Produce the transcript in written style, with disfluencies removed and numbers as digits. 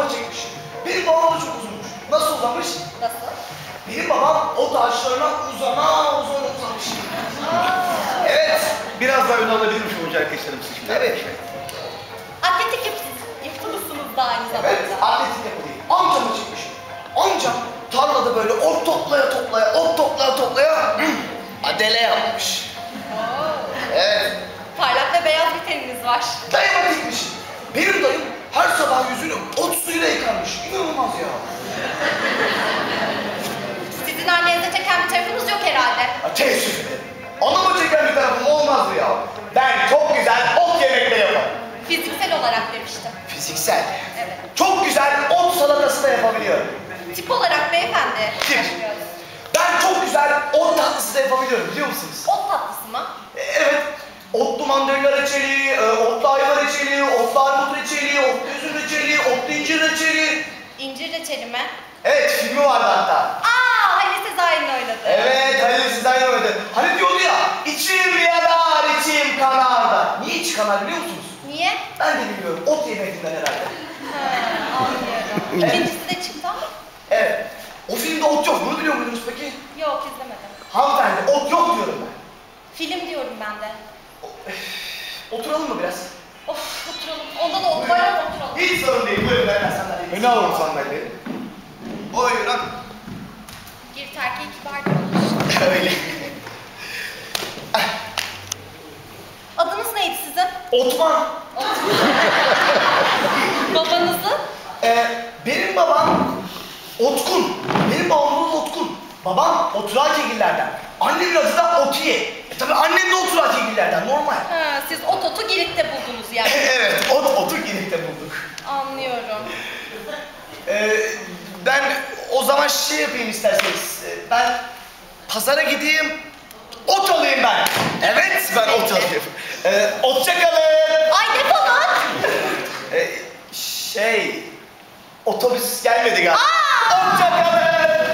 fotoğraf çekmiş. Benim babam da çok uzunmuş. Nasıl uzamış? Nasıl? Benim babam o taşlarına uzamış. Evet. Biraz daha ön alabilir miyim hoca arkadaşlarım siz şimdi? Evet. Atletik yapıyorsunuz da aynı zamanda. Evet, atletik yapılıyor. Amcamı çekmiş. Amcam tarlada böyle ot toplaya adele yapmış. Evet. Parlak ve beyaz bir teniniz var. Dayıma dikmiş. Benim dayım her sabah yüzünü ot suyuyla yıkarmış. İnanılmaz ya. Sizin annenize çeken bir tarafınız yok herhalde. Ya teessüf ederim. Anama çeken bir tarafım olmazdı ya. Ben çok güzel ot yemekleri yaparım. Fiziksel olarak demiştim. Fiziksel. Evet. Çok güzel ot salatası da yapabiliyorum. Tip olarak beyefendi. Tip. Ben çok güzel ot tatlısı da yapabiliyorum biliyor musunuz? Ot tatlısı mı? Evet. Otlu mandalina reçeli, otlu ayva reçeli, otlu armut reçeli, otlu üzüm reçeli, otlu incir reçeli. İncir reçeli mi? Evet, filmi vardı hatta. Aa, Halil Sezai'nin oynadı. Evet, Halil Sezai oynadı. Hani diyordu ya, içim yanar, içim kanar da. Niye iç kanar biliyor musunuz? Niye? Ben de bilmiyorum, ot yemekten herhalde. Anlıyorum. İkincisi de çıktı ama. Evet. O filmde ot yok, bunu biliyor muydunuz peki? Yok, izlemedim. Hanımefendi, ot yok diyorum ben. Film diyorum ben de. Oturalım mı biraz? Of, oturalım. Onda da ot var ama oturalım. Hiç sorun değil, buyurun ben sandalyeyi. Öne alalım sandalyeyi. Buyurun. Girit erkeği kibar olmuş. Öyle. Adınız neydi sizin? Otman. Babanızın? Benim babam Otkun. Benim babamın adı Otkun. Babam Oturakegillerden. Annemin adı da Otiye. Tabii annem de Oturakegillerden, normal. Ha, siz otu Girit'te buldunuz yani. Evet, otu Girit'te bulduk. Anlıyorum. Ben o zaman şey yapayım isterseniz. Ben pazara gideyim, ot alayım ben. Evet, ben ot alayım. Hoşça kalın. Ay defolun! Otobüs gelmedi galiba. Hoşça kalın.